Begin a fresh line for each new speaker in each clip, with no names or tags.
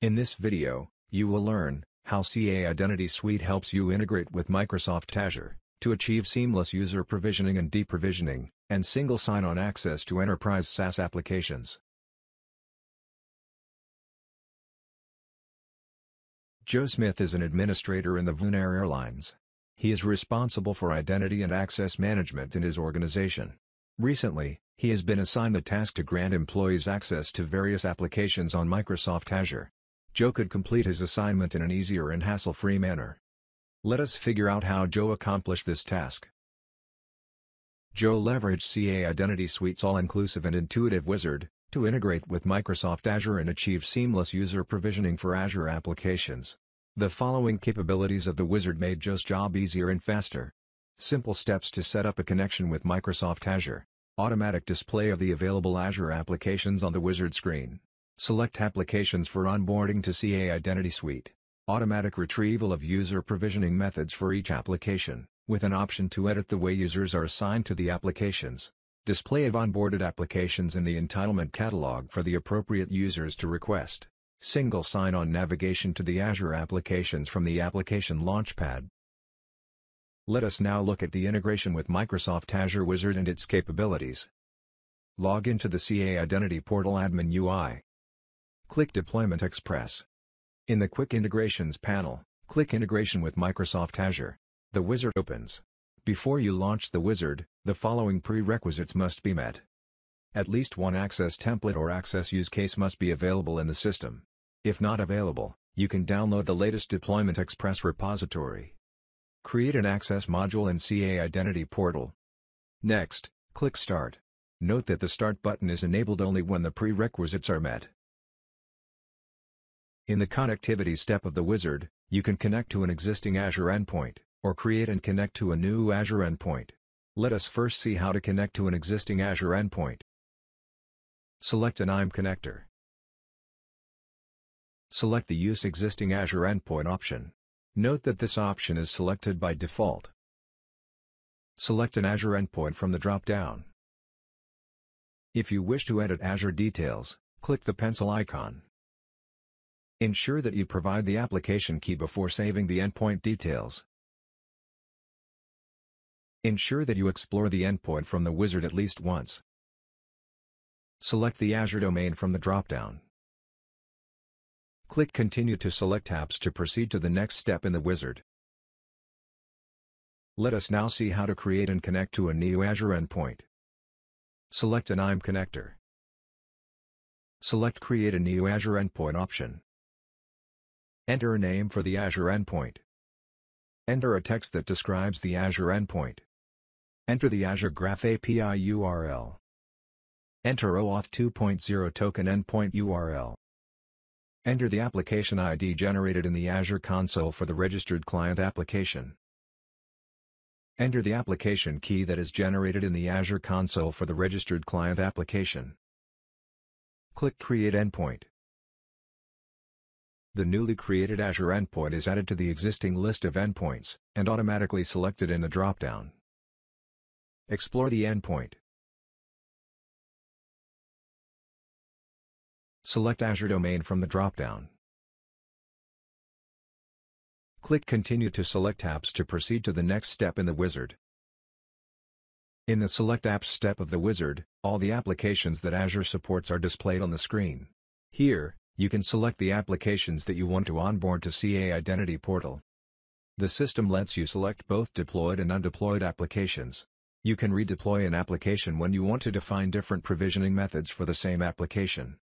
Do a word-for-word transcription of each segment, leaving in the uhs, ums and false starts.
In this video, you will learn how C A Identity Suite helps you integrate with Microsoft Azure to achieve seamless user provisioning and deprovisioning, and single sign-on access to enterprise SaaS applications. Joe Smith is an administrator in the Vunair Airlines. He is responsible for identity and access management in his organization. Recently, he has been assigned the task to grant employees access to various applications on Microsoft Azure. Joe could complete his assignment in an easier and hassle-free manner. Let us figure out how Joe accomplished this task. Joe leveraged C A Identity Suite's all-inclusive and intuitive wizard to integrate with Microsoft Azure and achieve seamless user provisioning for Azure applications. The following capabilities of the wizard made Joe's job easier and faster. Simple steps to set up a connection with Microsoft Azure. Automatic display of the available Azure applications on the wizard screen. Select applications for onboarding to C A Identity Suite. Automatic retrieval of user provisioning methods for each application, with an option to edit the way users are assigned to the applications. Display of onboarded applications in the entitlement catalog for the appropriate users to request. Single sign-on navigation to the Azure applications from the Application Launchpad. Let us now look at the integration with Microsoft Azure Wizard and its capabilities. Log into the C A Identity Portal Admin U I. Click Deployment Express. In the Quick Integrations panel, click Integration with Microsoft Azure. The wizard opens. Before you launch the wizard, the following prerequisites must be met. At least one access template or access use case must be available in the system. If not available, you can download the latest Deployment Express repository. Create an access module in C A Identity Portal. Next, click Start. Note that the Start button is enabled only when the prerequisites are met. In the connectivity step of the wizard, you can connect to an existing Azure endpoint, or create and connect to a new Azure endpoint. Let us first see how to connect to an existing Azure endpoint. Select an I A M connector. Select the Use Existing Azure Endpoint option. Note that this option is selected by default. Select an Azure endpoint from the drop-down. If you wish to edit Azure details, click the pencil icon. Ensure that you provide the application key before saving the endpoint details. Ensure that you explore the endpoint from the wizard at least once. Select the Azure domain from the drop-down. Click Continue to select apps to proceed to the next step in the wizard. Let us now see how to create and connect to a new Azure endpoint. Select an I A M connector. Select Create a new Azure endpoint option. Enter a name for the Azure endpoint. Enter a text that describes the Azure endpoint. Enter the Azure Graph A P I U R L. Enter OAuth two point oh token endpoint U R L. Enter the application I D generated in the Azure console for the registered client application. Enter the application key that is generated in the Azure console for the registered client application. Click Create Endpoint. The newly created Azure endpoint is added to the existing list of endpoints, and automatically selected in the drop-down. Explore the endpoint. Select Azure Domain from the drop-down. Click Continue to select apps to proceed to the next step in the wizard. In the Select Apps step of the wizard, all the applications that Azure supports are displayed on the screen. Here, you can select the applications that you want to onboard to C A Identity Portal. The system lets you select both deployed and undeployed applications. You can redeploy an application when you want to define different provisioning methods for the same application.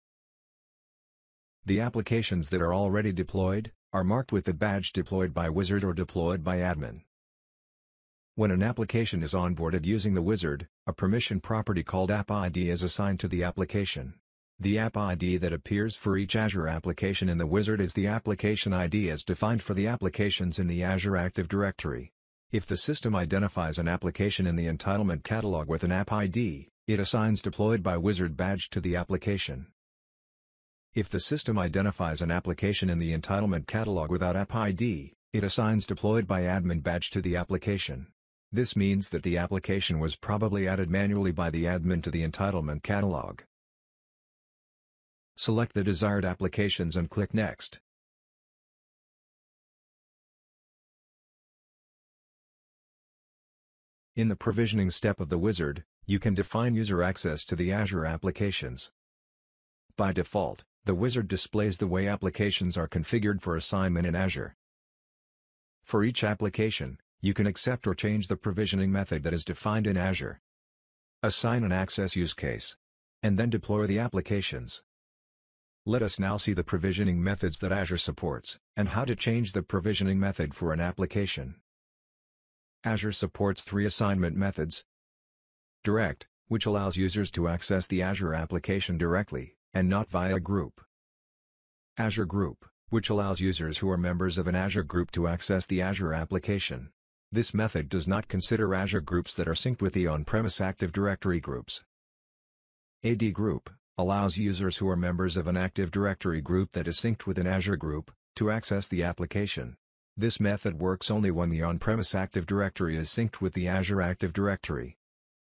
The applications that are already deployed are marked with the badge Deployed by Wizard or Deployed by Admin. When an application is onboarded using the wizard, a permission property called App I D is assigned to the application. The App I D that appears for each Azure application in the wizard is the application I D as defined for the applications in the Azure Active Directory. If the system identifies an application in the entitlement catalog with an App I D, it assigns Deployed by Wizard badge to the application. If the system identifies an application in the entitlement catalog without App I D, it assigns Deployed by Admin badge to the application. This means that the application was probably added manually by the admin to the entitlement catalog. Select the desired applications and click Next. In the provisioning step of the wizard, you can define user access to the Azure applications. By default, the wizard displays the way applications are configured for assignment in Azure. For each application, you can accept or change the provisioning method that is defined in Azure. Assign an access use case, and then deploy the applications. Let us now see the provisioning methods that Azure supports, and how to change the provisioning method for an application. Azure supports three assignment methods. Direct, which allows users to access the Azure application directly, and not via a group. Azure Group, which allows users who are members of an Azure group to access the Azure application. This method does not consider Azure groups that are synced with the on-premise Active Directory groups. A D Group allows users who are members of an Active Directory group that is synced with an Azure group to access the application. This method works only when the on-premise Active Directory is synced with the Azure Active Directory.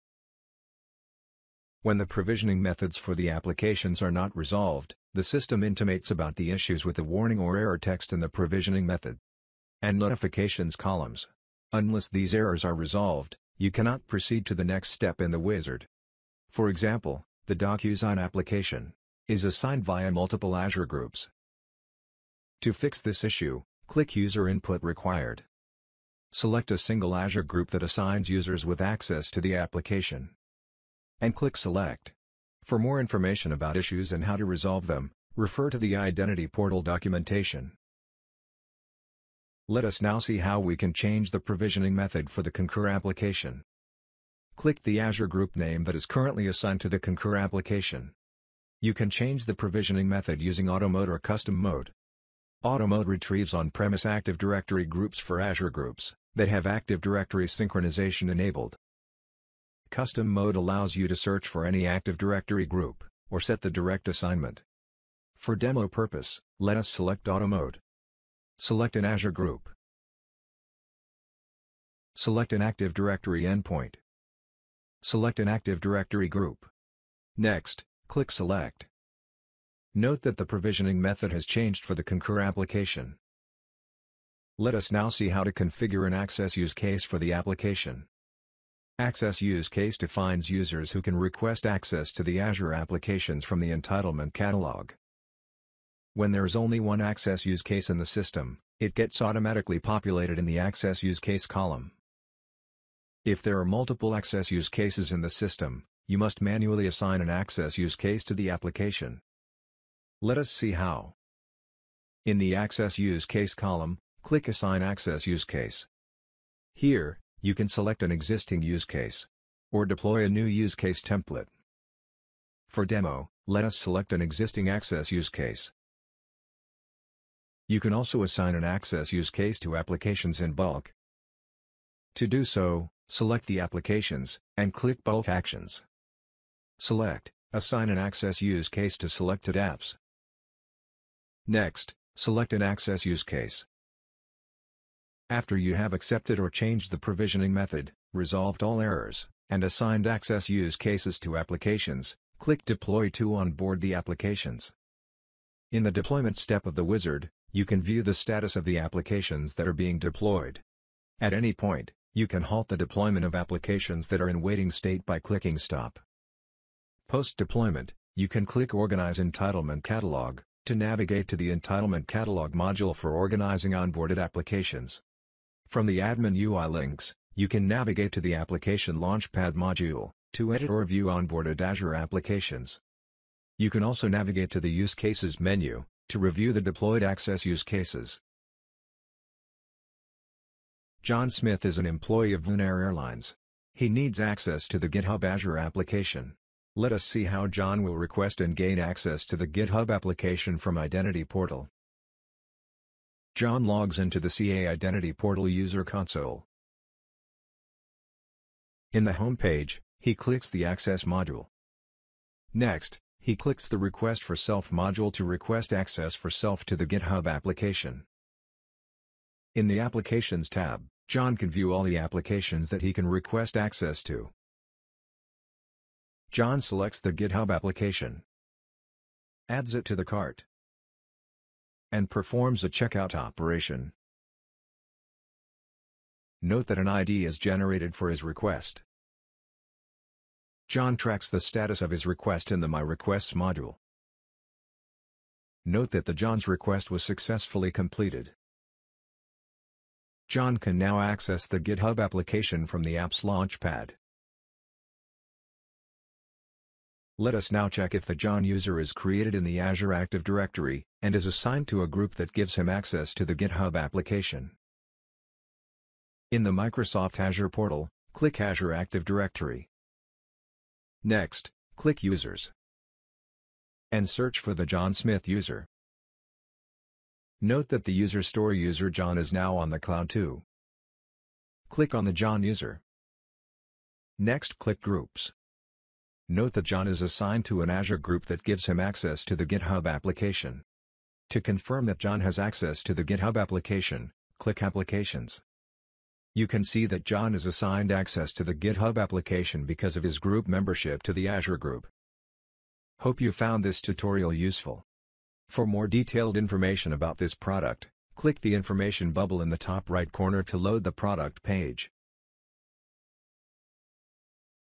When the provisioning methods for the applications are not resolved, the system intimates about the issues with the warning or error text in the provisioning method and notifications columns. Unless these errors are resolved, you cannot proceed to the next step in the wizard. For example, the DocuSign application is assigned via multiple Azure groups. To fix this issue, click User Input Required. Select a single Azure group that assigns users with access to the application, and click Select. For more information about issues and how to resolve them, refer to the Identity Portal documentation. Let us now see how we can change the provisioning method for the Concur application. Click the Azure group name that is currently assigned to the Concur application. You can change the provisioning method using Auto Mode or Custom Mode. Auto Mode retrieves on-premise Active Directory groups for Azure groups that have Active Directory synchronization enabled. Custom Mode allows you to search for any Active Directory group, or set the direct assignment. For demo purpose, let us select Auto Mode. Select an Azure group. Select an Active Directory endpoint. Select an Active Directory group. Next, click Select. Note that the provisioning method has changed for the Concur application. Let us now see how to configure an access use case for the application. Access use case defines users who can request access to the Azure applications from the entitlement catalog. When there is only one access use case in the system, it gets automatically populated in the access use case column. If there are multiple access use cases in the system, you must manually assign an access use case to the application. Let us see how. In the Access Use Case column, click Assign Access Use Case. Here, you can select an existing use case, or deploy a new use case template. For demo, let us select an existing access use case. You can also assign an access use case to applications in bulk. To do so, select the applications, and click Bulk Actions. Select Assign an access use case to selected apps. Next, select an access use case. After you have accepted or changed the provisioning method, resolved all errors, and assigned access use cases to applications, click Deploy to onboard the applications. In the deployment step of the wizard, you can view the status of the applications that are being deployed. At any point, you can halt the deployment of applications that are in waiting state by clicking Stop. Post-deployment, you can click Organize Entitlement Catalog to navigate to the Entitlement Catalog module for organizing onboarded applications. From the Admin U I links, you can navigate to the Application Launchpad module to edit or view onboarded Azure applications. You can also navigate to the Use Cases menu to review the deployed access use cases. John Smith is an employee of Vunair Airlines. He needs access to the GitHub Azure application. Let us see how John will request and gain access to the GitHub application from Identity Portal. John logs into the C A Identity Portal user console. In the home page, he clicks the Access module. Next, he clicks the Request for Self module to request access for self to the GitHub application. In the Applications tab, John can view all the applications that he can request access to. John selects the GitHub application. adds it to the cart, and performs a checkout operation. Note that an I D is generated for his request. John tracks the status of his request in the My Requests module. Note that the John's request was successfully completed. John can now access the GitHub application from the Apps Launchpad. Let us now check if the John user is created in the Azure Active Directory, and is assigned to a group that gives him access to the GitHub application. In the Microsoft Azure portal, click Azure Active Directory. Next, click Users, and search for the John Smith user. Note that the user store user John is now on the cloud too. Click on the John user. Next, click Groups. Note that John is assigned to an Azure group that gives him access to the GitHub application. To confirm that John has access to the GitHub application, click Applications. You can see that John is assigned access to the GitHub application because of his group membership to the Azure group. Hope you found this tutorial useful. For more detailed information about this product, click the information bubble in the top right corner to load the product page.